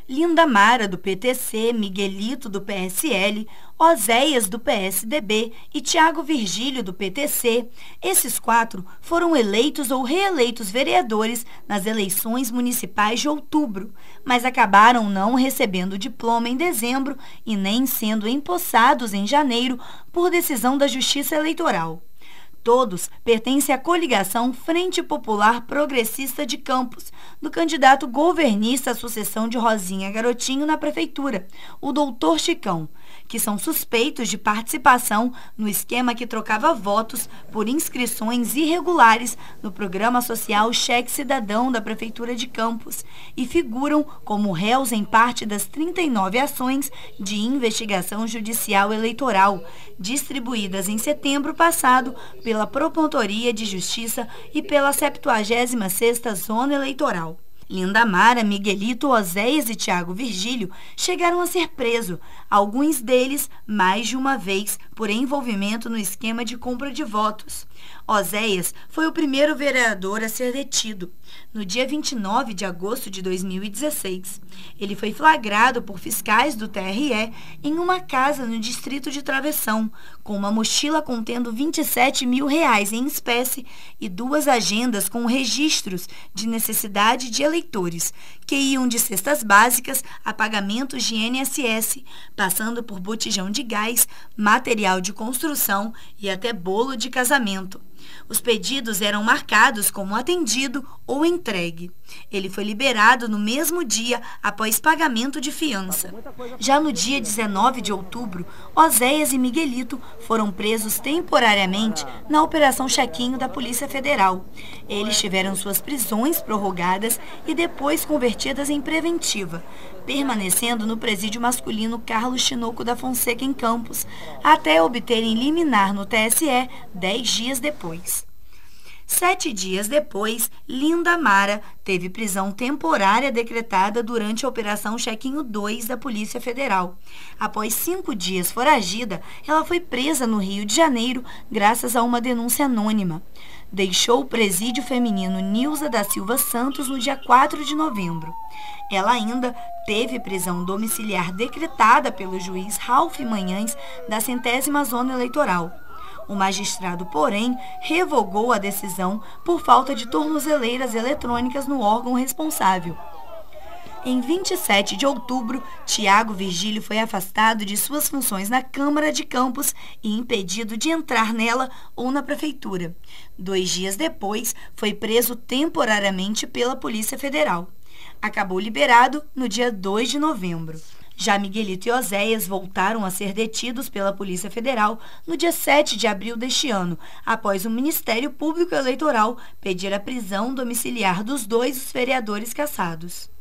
Lindamara, do PTC, Miguelito, do PSL, Oséias, do PSDB e Tiago Virgílio, do PTC. Esses 4 foram eleitos ou reeleitos vereadores nas eleições municipais de outubro, mas acabaram não recebendo diploma em dezembro e nem sendo empossados em janeiro por decisão da Justiça Eleitoral. Todos pertencem à coligação Frente Popular Progressista de Campos, do candidato governista à sucessão de Rosinha Garotinho na prefeitura, o doutor Chicão, que são suspeitos de participação no esquema que trocava votos por inscrições irregulares no programa social Cheque Cidadão da Prefeitura de Campos e figuram como réus em parte das 39 ações de investigação judicial eleitoral, distribuídas em setembro passado pela Promotoria de Justiça e pela 76ª Zona Eleitoral. Lindamara, Miguelito, Oséias e Tiago Virgílio chegaram a ser presos, alguns deles mais de uma vez, por envolvimento no esquema de compra de votos. Oséias foi o primeiro vereador a ser detido, no dia 29 de agosto de 2016. Ele foi flagrado por fiscais do TRE em uma casa no distrito de Travessão, com uma mochila contendo R$27 mil em espécie e 2 agendas com registros de necessidade de eleitores, que iam de cestas básicas a pagamentos de INSS, passando por botijão de gás, material de construção e até bolo de casamento. Os pedidos eram marcados como atendido ou entregue. Ele foi liberado no mesmo dia após pagamento de fiança. Já no dia 19 de outubro, Oséias e Miguelito foram presos temporariamente na Operação Chequinho da Polícia Federal. Eles tiveram suas prisões prorrogadas e depois convertidas em preventiva, permanecendo no presídio masculino Carlos Tinoco da Fonseca, em Campos, até obterem liminar no TSE 10 dias depois. 7 dias depois, Lindamara teve prisão temporária decretada durante a Operação Chequinho 2 da Polícia Federal. Após 5 dias foragida, ela foi presa no Rio de Janeiro graças a uma denúncia anônima. Deixou o presídio feminino Nilza da Silva Santos no dia 4 de novembro. Ela ainda teve prisão domiciliar decretada pelo juiz Ralph Manhães da 100ª Zona Eleitoral. O magistrado, porém, revogou a decisão por falta de tornozeleiras eletrônicas no órgão responsável. Em 27 de outubro, Tiago Virgílio foi afastado de suas funções na Câmara de Campos e impedido de entrar nela ou na prefeitura. 2 dias depois, foi preso temporariamente pela Polícia Federal. Acabou liberado no dia 2 de novembro. Já Miguelito e Oséias voltaram a ser detidos pela Polícia Federal no dia 7 de abril deste ano, após o Ministério Público Eleitoral pedir a prisão domiciliar dos 2 vereadores cassados.